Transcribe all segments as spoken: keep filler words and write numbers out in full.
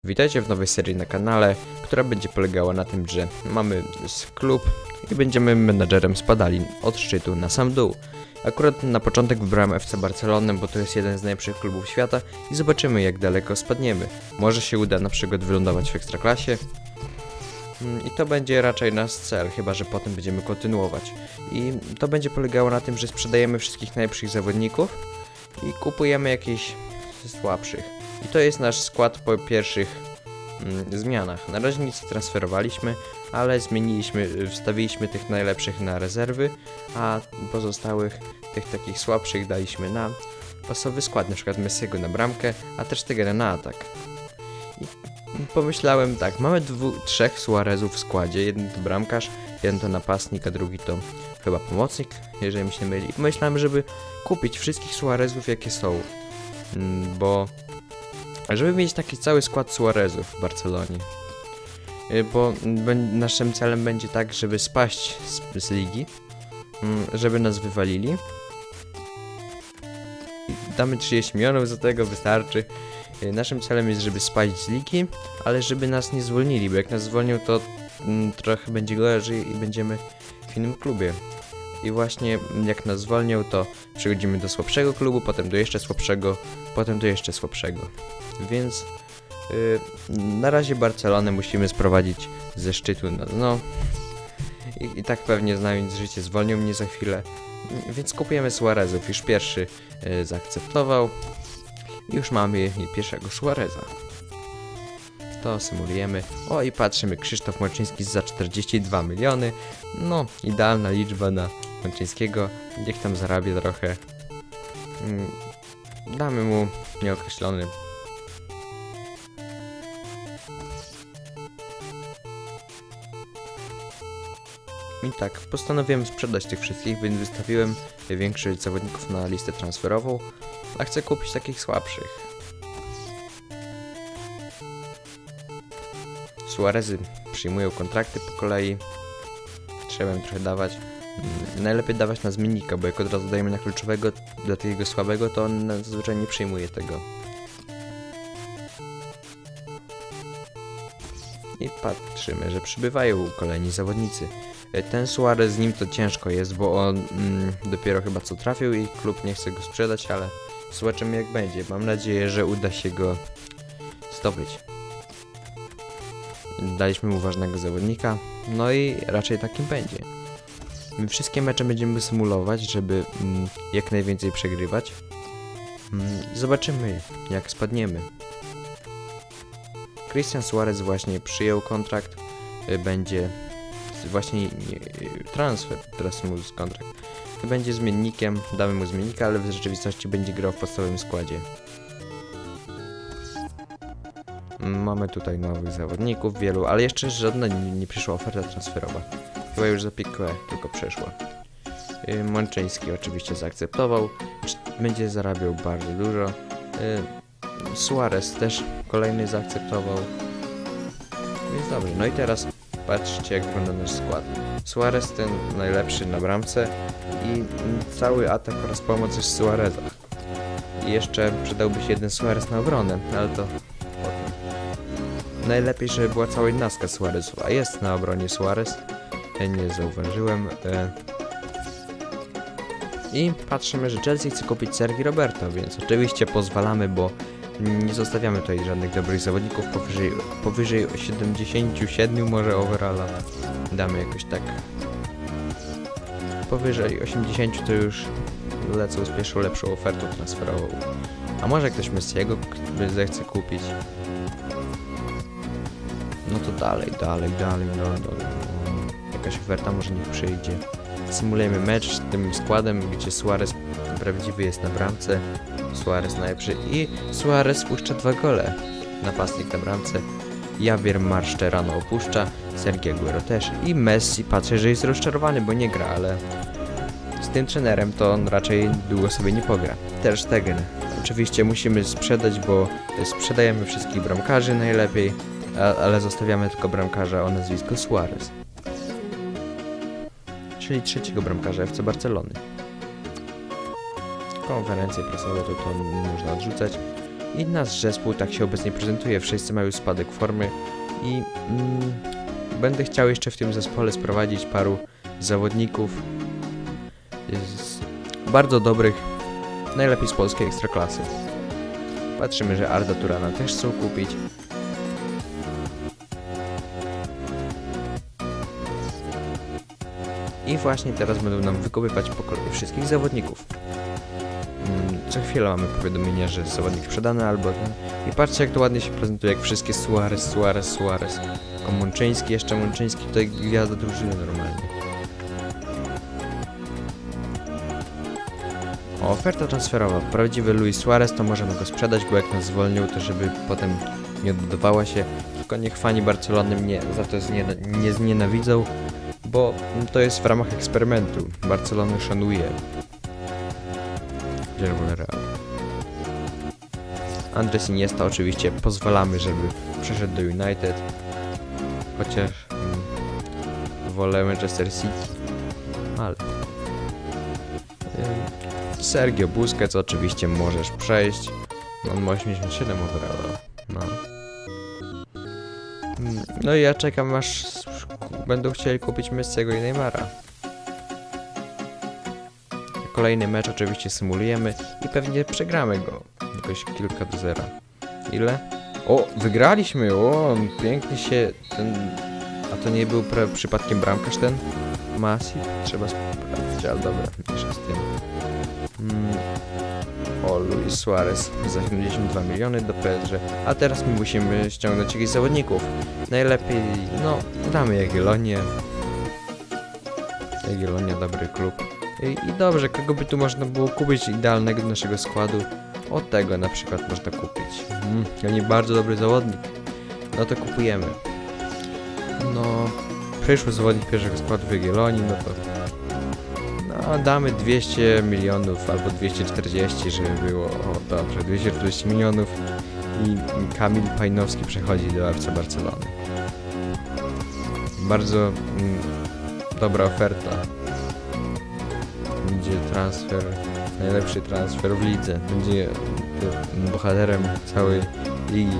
Witajcie w nowej serii na kanale, która będzie polegała na tym, że mamy klub i będziemy menadżerem spadali od szczytu na sam dół. Akurat na początek wybrałem F C Barcelonę, bo to jest jeden z najlepszych klubów świata i zobaczymy, jak daleko spadniemy. Może się uda na przykład wylądować w Ekstraklasie. I to będzie raczej nasz cel, chyba że potem będziemy kontynuować. I to będzie polegało na tym, że sprzedajemy wszystkich najlepszych zawodników i kupujemy jakichś słabszych. I to jest nasz skład po pierwszych mm, zmianach. Na razie nic nie transferowaliśmy, ale zmieniliśmy, wstawiliśmy tych najlepszych na rezerwy, a pozostałych, tych takich słabszych daliśmy na pasowy skład, na przykład Messiego na bramkę, a też Tegena na atak. I pomyślałem tak, mamy dwóch, trzech Suarezów w składzie, jeden to bramkarz, jeden to napastnik, a drugi to chyba pomocnik, jeżeli mi się myli. I pomyślałem, żeby kupić wszystkich Suarezów, jakie są, bo żeby mieć taki cały skład Suarezów w Barcelonie. Bo naszym celem będzie tak, żeby spaść z, z ligi, żeby nas wywalili. I damy trzydzieści milionów, za tego wystarczy. Naszym celem jest, żeby spaść z ligi, ale żeby nas nie zwolnili, bo jak nas zwolnią, to mm, trochę będzie gorzej i będziemy w innym klubie. I właśnie jak nas zwolnią, to przechodzimy do słabszego klubu, potem do jeszcze słabszego, potem do jeszcze słabszego. Więc yy, na razie Barcelonę musimy sprowadzić ze szczytu na dno. I, i tak pewnie znając życie, zwolnią mnie za chwilę. Więc kupujemy Suarezów. Już pierwszy yy, zaakceptował. Już mamy pierwszego Suareza. To symulujemy. O, i patrzymy, Krzysztof Mączyński za czterdzieści dwa miliony. No, idealna liczba na Mączyńskiego. Niech tam zarabia trochę. Mm, damy mu nieokreślony. I tak, postanowiłem sprzedać tych wszystkich, więc wystawiłem większość zawodników na listę transferową, a chcę kupić takich słabszych. Suarezy przyjmują kontrakty po kolei. Trzeba im trochę dawać. Najlepiej dawać na zmiennika, bo jak od razu dajemy na kluczowego dla tego słabego, to on zazwyczaj nie przyjmuje tego. I patrzymy, że przybywają kolejni zawodnicy. Ten Suarez, z nim to ciężko jest, bo on mm, dopiero chyba co trafił i klub nie chce go sprzedać, ale zobaczymy jak będzie. Mam nadzieję, że uda się go zdobyć. Daliśmy mu ważnego zawodnika, no i raczej takim będzie. My wszystkie mecze będziemy symulować, żeby mm, jak najwięcej przegrywać. Mm, zobaczymy jak spadniemy. Christian Suarez właśnie przyjął kontrakt, y, będzie właśnie y, transfer, teraz mu z kontrakt. Będzie zmiennikiem, damy mu zmiennika, ale w rzeczywistości będzie grał w podstawowym składzie. Mamy tutaj nowych zawodników, wielu, ale jeszcze żadna nie, nie przyszła oferta transferowa. Chyba już za Piqué tylko przeszła. Yy, Mączyński oczywiście zaakceptował, będzie zarabiał bardzo dużo. Yy, Suarez też kolejny zaakceptował. Więc dobrze, no i teraz patrzcie jak wygląda nasz skład. Suarez ten najlepszy na bramce i cały atak oraz pomoc jest Suareza. I jeszcze przydałby się jeden Suarez na obronę, ale to najlepiej, żeby była cała jednostka Suarezów, a jest na obronie Suarez. Ja nie zauważyłem. I patrzymy, że Chelsea chce kupić Sergi Roberto, więc oczywiście pozwalamy, bo nie zostawiamy tutaj żadnych dobrych zawodników powyżej, powyżej siedemdziesięciu siedmiu może overalla. Damy jakoś tak. Powyżej osiemdziesięciu to już lecą z pierwszą lepszą ofertą transferową. A może ktoś Messiego zechce kupić? No to dalej, dalej, dalej, no, no, no. Jakaś oferta może niech przyjdzie. Symulujemy mecz z tym składem, gdzie Suarez prawdziwy jest na bramce, Suarez najlepszy i Suarez puszcza dwa gole. Napastnik na bramce, Javier Mascherano opuszcza, Sergio Aguero też i Messi patrzę, że jest rozczarowany, bo nie gra, ale z tym trenerem to on raczej długo sobie nie pogra. Ter Stegen. Oczywiście musimy sprzedać, bo sprzedajemy wszystkich bramkarzy najlepiej. A, ale zostawiamy tylko bramkarza o nazwisku Suarez. Czyli trzeciego bramkarza F C Barcelony. Konferencje prasowe to, to można odrzucać. I nasz zespół tak się obecnie prezentuje, wszyscy mają spadek formy i mm, będę chciał jeszcze w tym zespole sprowadzić paru zawodników z bardzo dobrych, najlepiej z polskiej ekstraklasy. Patrzymy, że Arda Turana też chcą kupić. I właśnie teraz będą nam wykupywać po kolei wszystkich zawodników. Co chwilę mamy powiadomienia, że zawodnik sprzedany albo ten. I patrzcie, jak to ładnie się prezentuje, jak wszystkie Suarez, Suarez, Suarez. Tylko Mączyński, jeszcze Mączyński, tutaj gwiazda drużyny normalnie. O, oferta transferowa. Prawdziwy Luis Suarez, to możemy go sprzedać, bo jak nas zwolnił, to żeby potem nie oddawała się. Tylko niech fani Barcelony mnie za to nie, nie znienawidzą, bo to jest w ramach eksperymentu. Barcelona szanuje Real. Andres Iniesta oczywiście pozwalamy, żeby przeszedł do United. Chociaż hmm, wolę Manchester City. Ale yy, Sergio Busquets oczywiście możesz przejść. On ma osiemdziesiąt siedem overalla. No. No i ja czekam, aż będą chcieli kupić Messiego i Neymara. Kolejny mecz oczywiście symulujemy i pewnie przegramy go. Jakoś kilka do zera. Ile? O, wygraliśmy! O, pięknie się ten... A to nie był pra... przypadkiem bramkarz ten? Masip? Trzeba sprawdzić, ale dobra, mniejsza z tym. Mm. O, Luis Suarez za siedemdziesiąt dwa miliony do P S G. A teraz my musimy ściągnąć jakichś zawodników. Najlepiej, no, damy Jagiellonię. Jagiellonia, dobry klub. I, I dobrze, kogo by tu można było kupić idealnego do naszego składu? O tego na przykład można kupić. Mm, oni bardzo dobry zawodnik. No to kupujemy. No, przyszły zawodnik pierwszego składu w Jagiellonii, no to... No, damy dwieście milionów albo dwieście czterdzieści, żeby było... O, dobrze, dwieście czterdzieści milionów i Kamil Pajnowski przechodzi do F C Barcelony. Bardzo mm, dobra oferta. Będzie transfer, najlepszy transfer w lidze. Będzie bohaterem całej ligi.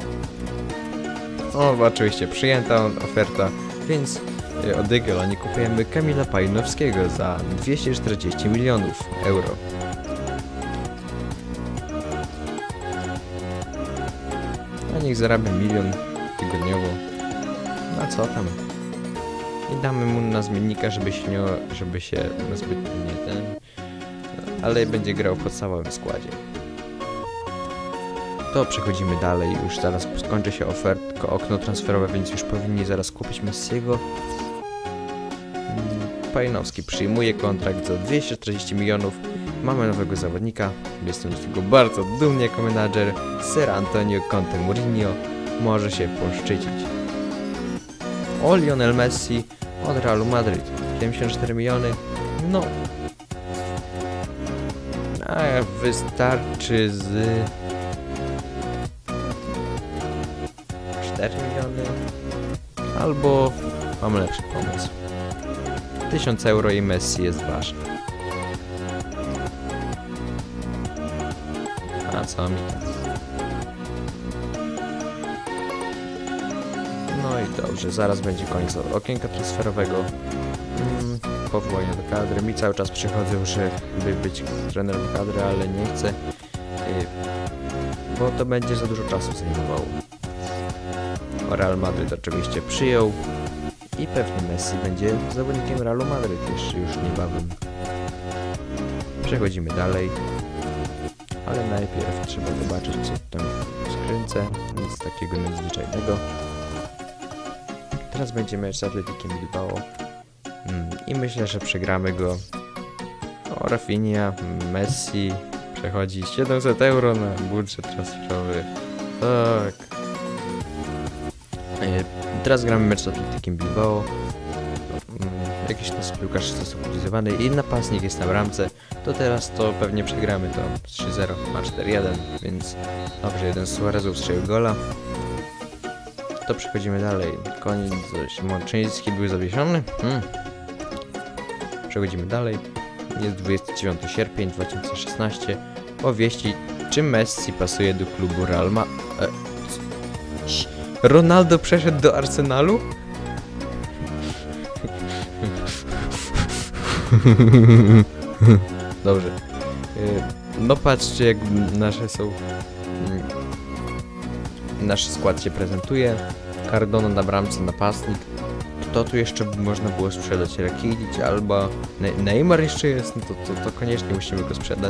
O, oczywiście przyjęta oferta, więc od Jagiellonii kupujemy Kamila Pajnowskiego za dwieście czterdzieści milionów euro. A niech zarabia milion tygodniowo. A co tam? I damy mu na zmiennika, żeby się nie, żeby się zbyt nie ten, ale będzie grał w podstawowym składzie. To przechodzimy dalej, już zaraz skończy się ofertka, okno transferowe, więc już powinni zaraz kupić Messiego. Pajnowski przyjmuje kontrakt za dwieście czterdzieści milionów. Mamy nowego zawodnika, jestem z tego bardzo dumny jako menadżer. Sir Antonio Conte Mourinho może się poszczycić. O, Lionel Messi od Realu Madryt, siedemdziesiąt cztery miliony, no, a wystarczy z cztery miliony, albo mam lepszy pomysł, tysiąc euro i Messi jest ważny. A co mi tam? No i dobrze, zaraz będzie koniec okienka transferowego. Hmm, powołania do kadry. Mi cały czas przychodzą, żeby być trenerem kadry, ale nie chcę, bo to będzie za dużo czasu zajmowało. Real Madryt oczywiście przyjął i pewnie Messi będzie zawodnikiem Realu Madryt jeszcze już niebawem. Przechodzimy dalej, ale najpierw trzeba zobaczyć, co tam w skrzynce. Nic takiego nadzwyczajnego. Teraz będzie mecz z Atletikiem Bilbao hmm, i myślę, że przegramy go. O, Rafinha, Messi przechodzi siedemset euro na budżet transferowy. Tak. E, teraz gramy mecz z Atletikiem Bilbao. Hmm, jakiś nas piłkarz jest utyzowany i napastnik jest na bramce. To teraz to pewnie przegramy to trzy zero, ma cztery jeden, więc dobrze, jeden z Suarezów strzelił gola. To przechodzimy dalej. Koniec, Mączyński był zawieszony. Hmm. Przechodzimy dalej. Jest dwudziestego dziewiątego sierpnia dwa tysiące szesnastego. O wieści Czy Messi pasuje do klubu Real Ma... E, c- Ronaldo przeszedł do Arsenalu? Dobrze. No patrzcie, jak nasze są... Nasz skład się prezentuje. Cardona na bramce, napastnik. Kto tu jeszcze można było sprzedać? Rakitic albo Ne- Neymar jeszcze jest? No to, to, to koniecznie musimy go sprzedać.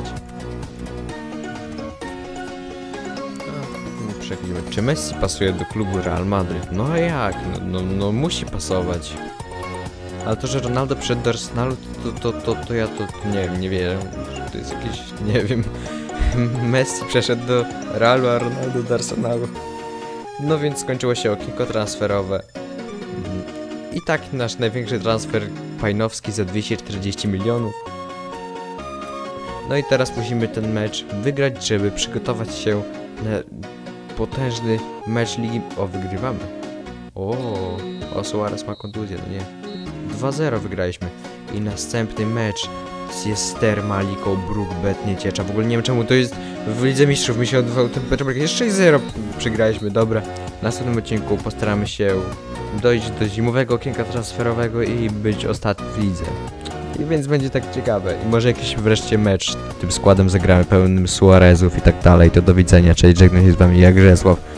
A, przechodzimy. Czy Messi pasuje do klubu Real Madryt? No a jak? No, no, no musi pasować. Ale to, że Ronaldo przyszedł do Arsenalu, to, to, to, to, to ja to nie wiem, nie wiem. To jest jakieś, nie wiem. Messi przeszedł do Realu, a Ronaldo do Arsenalu. No więc skończyło się okienko transferowe. I tak nasz największy transfer Pajnowski za dwieście czterdzieści milionów. No i teraz musimy ten mecz wygrać, żeby przygotować się na potężny mecz ligi. O, wygrywamy. O, o Suarez ma kontuzję, no nie. dwa zero wygraliśmy. I następny mecz jest Termaliko, Brookbet, Nieciecza. W ogóle nie wiem czemu to jest w Lidze Mistrzów. Mi się odbywał ten mecz, jest sześć zero przegraliśmy. Dobra, w następnym odcinku postaramy się dojść do zimowego okienka transferowego i być ostatni w lidze. I więc będzie tak ciekawe. I może jakiś wreszcie mecz tym składem zagramy pełnym Suarezów i tak dalej. To do widzenia. Cześć, żegnam się z wami jak Grzesław.